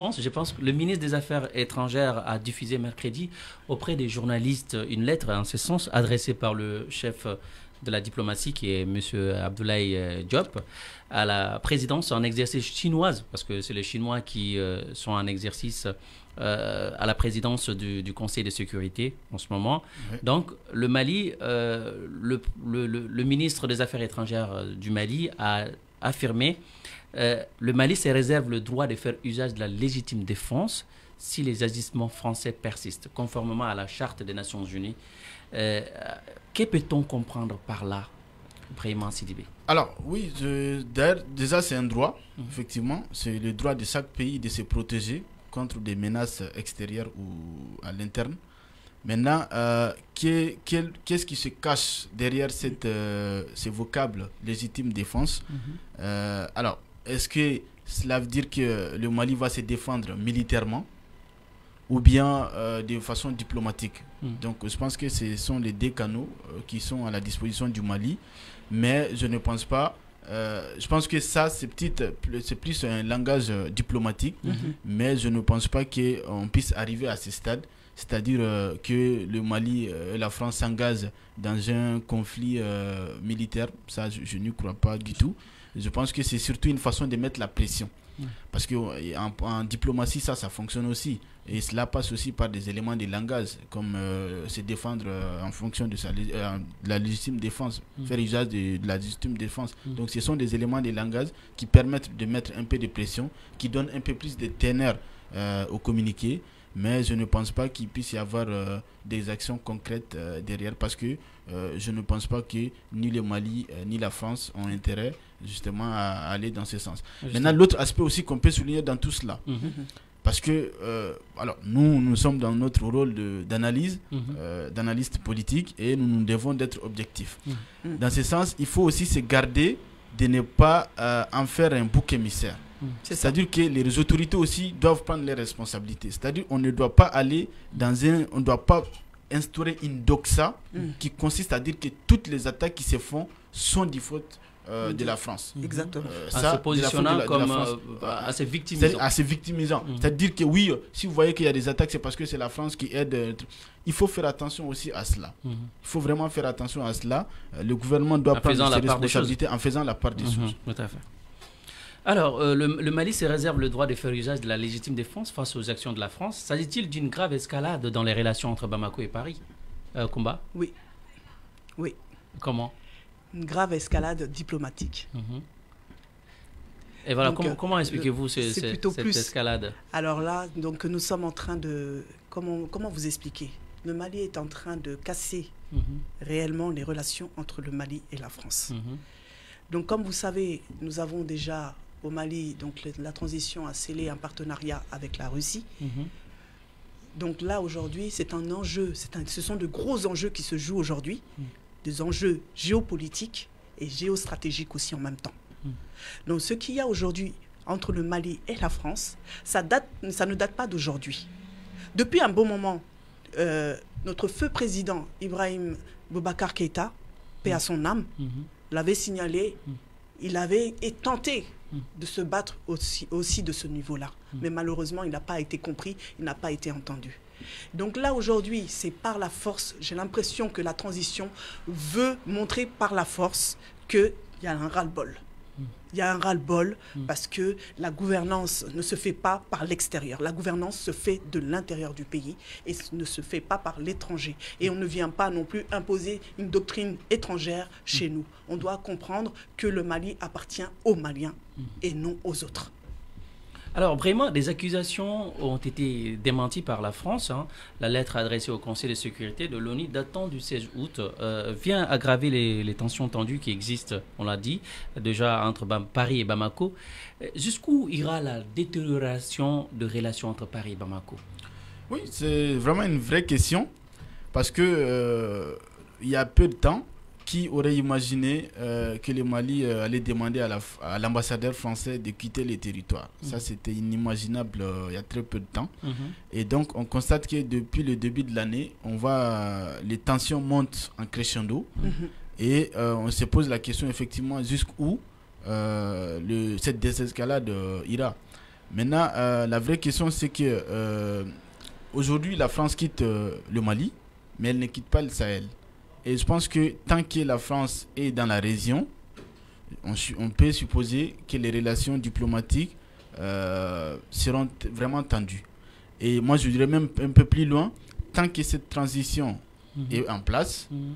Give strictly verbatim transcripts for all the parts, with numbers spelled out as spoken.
Je pense que le ministre des Affaires étrangères a diffusé mercredi auprès des journalistes une lettre en ce sens adressée par le chef de la diplomatie qui est M. Abdoulaye Diop à la présidence en exercice chinoise, parce que c'est les Chinois qui euh, sont en exercice euh, à la présidence du, du Conseil de sécurité en ce moment. Oui. Donc le Mali, euh, le, le, le, le ministre des Affaires étrangères du Mali a affirmé Euh, le Mali se réserve le droit de faire usage de la légitime défense si les agissements français persistent, conformément à la Charte des Nations Unies. Euh, que peut-on comprendre par là, Brahima Sidibé? Alors, oui, je, déjà c'est un droit, mmh. effectivement. C'est le droit de chaque pays de se protéger contre des menaces extérieures ou à l'interne. Maintenant, euh, qu'est-ce qui se cache derrière cette, euh, ces vocables légitime défense? mmh. euh, Alors, est-ce que cela veut dire que le Mali va se défendre militairement ou bien euh, de façon diplomatique? mmh. Donc je pense que ce sont les deux canaux euh, qui sont à la disposition du Mali, mais je ne pense pas, euh, je pense que ça c'est plus un langage euh, diplomatique, mmh. mais je ne pense pas qu'on puisse arriver à ce stade, c'est-à-dire euh, que le Mali et la France s'engagent dans un conflit euh, militaire. Ça je, je n'y crois pas du tout. Je pense que c'est surtout une façon de mettre la pression. Mmh. Parce qu'en en diplomatie, ça, ça fonctionne aussi. Et cela passe aussi par des éléments de langage, comme euh, se défendre euh, en fonction de, sa, euh, de la légitime défense, mmh. faire usage de, de la légitime défense. Mmh. Donc ce sont des éléments de langage qui permettent de mettre un peu de pression, qui donnent un peu plus de teneur euh, au communiqué. Mais je ne pense pas qu'il puisse y avoir euh, des actions concrètes euh, derrière, parce que euh, je ne pense pas que ni le Mali euh, ni la France ont intérêt justement à, à aller dans ce sens. Justement. Maintenant, l'autre aspect aussi qu'on peut souligner dans tout cela, mmh. parce que euh, alors nous, nous sommes dans notre rôle d'analyse, mmh. euh, d'analyste politique, et nous, nous devons d'être objectifs. Mmh. Dans ce sens, il faut aussi se garder de ne pas euh, en faire un bouc émissaire. C'est-à-dire que les autorités aussi doivent prendre les responsabilités. C'est-à-dire qu'on ne doit pas aller dans un... On ne doit pas instaurer une doxa mm. qui consiste à dire que toutes les attaques qui se font sont du faute euh, mm. de la France. Exactement. Euh, ça, en se positionnant la, comme euh, assez victimisant. Assez victimisant. Mm. C'est-à-dire que oui, si vous voyez qu'il y a des attaques, c'est parce que c'est la France qui aide. Euh, il faut faire attention aussi à cela. Mm. Il faut vraiment faire attention à cela. Euh, le gouvernement doit en prendre ses responsabilités en faisant la part des mm-hmm. choses. Tout à fait. Alors, euh, le, le Mali se réserve le droit de faire usage de la légitime défense face aux actions de la France. S'agit-il d'une grave escalade dans les relations entre Bamako et Paris, euh, Kumba? Oui. Oui. Comment? Une grave escalade diplomatique. Mm-hmm. Et voilà, donc, comment, comment expliquez-vous ce, ce, cette plus, escalade? Alors là, donc, nous sommes en train de... Comment, comment vous expliquer? Le Mali est en train de casser mm-hmm. réellement les relations entre le Mali et la France. Mm-hmm. Donc, comme vous savez, nous avons déjà... au Mali, donc le, la transition a scellé un partenariat avec la Russie. Mm-hmm. Donc là, aujourd'hui, c'est un enjeu, un, ce sont de gros enjeux qui se jouent aujourd'hui, mm. des enjeux géopolitiques et géostratégiques aussi en même temps. Mm. Donc ce qu'il y a aujourd'hui entre le Mali et la France, ça, date, ça ne date pas d'aujourd'hui. Depuis un bon moment, euh, notre feu président, Ibrahim Boubacar Keïta, paix mm. à son âme, mm-hmm. l'avait signalé, mm. il avait tenté de se battre aussi, aussi de ce niveau-là. Mmh. Mais malheureusement, il n'a pas été compris, il n'a pas été entendu. Donc là, aujourd'hui, c'est par la force. J'ai l'impression que la transition veut montrer par la force qu'il y a un ras-le-bol. Mmh. Il y a un ras-le-bol mmh. parce que la gouvernance ne se fait pas par l'extérieur. La gouvernance se fait de l'intérieur du pays et ne se fait pas par l'étranger. Et on ne vient pas non plus imposer une doctrine étrangère chez mmh. nous. On doit comprendre que le Mali appartient aux Maliens mmh. et non aux autres. Alors, vraiment, des accusations ont été démenties par la France. Hein. La lettre adressée au Conseil de sécurité de l'ONU datant du seize août euh, vient aggraver les, les tensions tendues qui existent, on l'a dit, déjà entre Bam Paris et Bamako. Jusqu'où ira la détérioration de relations entre Paris et Bamako? Oui, c'est vraiment une vraie question parce que euh, il y a peu de temps, qui aurait imaginé euh, que le Mali euh, allait demander à l'ambassadeur la, français de quitter le territoire. Mmh. Ça, c'était inimaginable euh, il y a très peu de temps. Mmh. Et donc, on constate que depuis le début de l'année, on voit euh, les tensions montent en crescendo. Mmh. Et euh, on se pose la question, effectivement, jusqu'où euh, cette désescalade euh, ira. Maintenant, euh, la vraie question, c'est que euh, aujourd'hui, la France quitte euh, le Mali, mais elle ne quitte pas le Sahel. Et je pense que tant que la France est dans la région, on, on peut supposer que les relations diplomatiques euh, seront vraiment tendues. Et moi, je dirais même un peu plus loin, tant que cette transition mmh. est en place, mmh.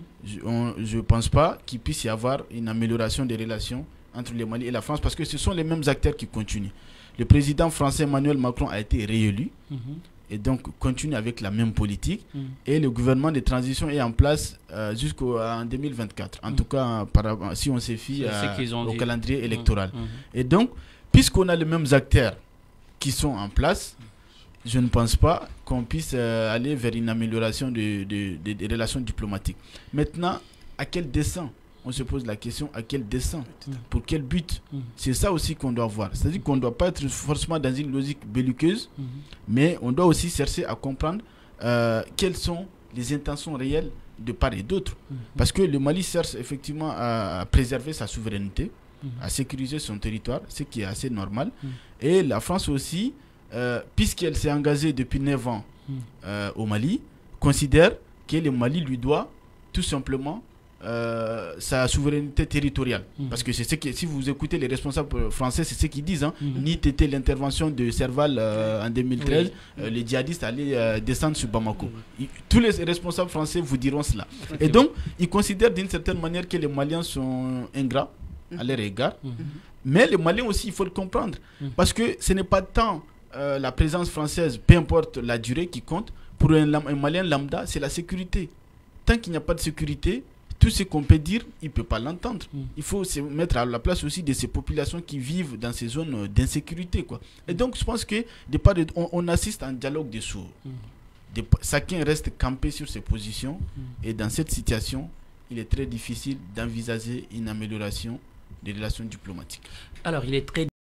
je ne pense pas qu'il puisse y avoir une amélioration des relations entre le Mali et la France, parce que ce sont les mêmes acteurs qui continuent. Le président français Emmanuel Macron a été réélu, mmh. et donc continue avec la même politique, mmh. et le gouvernement de transition est en place euh, jusqu'en deux mille vingt-quatre. En mmh. tout cas, par, si on se fie euh, au dit. calendrier électoral. Mmh. Et donc, puisqu'on a les mêmes acteurs qui sont en place, je ne pense pas qu'on puisse euh, aller vers une amélioration des de, de, de relations diplomatiques. Maintenant, à quel dessein? On se pose la question, à quel dessein? Mmh. Pour quel but? Mmh. C'est ça aussi qu'on doit voir. C'est-à-dire qu'on ne doit pas être forcément dans une logique belliqueuse, mmh. mais on doit aussi chercher à comprendre euh, quelles sont les intentions réelles de part et d'autre. Mmh. Parce que le Mali cherche effectivement à, à préserver sa souveraineté, mmh. à sécuriser son territoire, ce qui est assez normal. Mmh. Et la France aussi, Euh, puisqu'elle s'est engagée depuis neuf ans mm. euh, au Mali, considère que le Mali lui doit tout simplement euh, sa souveraineté territoriale. Mm. Parce que c'est ce que, si vous écoutez les responsables français, c'est ce qu'ils disent. Hein. Mm. Ni t'était l'intervention de Serval euh, en deux mille treize, oui. euh, les djihadistes allaient euh, descendre sur Bamako. Mm. Ils, tous les responsables français vous diront cela. Okay. Et donc, ils considèrent d'une certaine manière que les Maliens sont ingrats mm. à leur égard. Mm. Mais les Maliens aussi, il faut le comprendre. Mm. Parce que ce n'est pas tant Euh, la présence française, peu importe la durée qui compte, pour un, un Malien lambda, c'est la sécurité. Tant qu'il n'y a pas de sécurité, tout ce qu'on peut dire, il ne peut pas l'entendre. Mm. Il faut se mettre à la place aussi de ces populations qui vivent dans ces zones d'insécurité, quoi. Et donc, je pense que de part de, on, on assiste à un dialogue des sourds. Mm. De, chacun reste campé sur ses positions. Mm. Et dans cette situation, il est très difficile d'envisager une amélioration des relations diplomatiques. Alors, il est très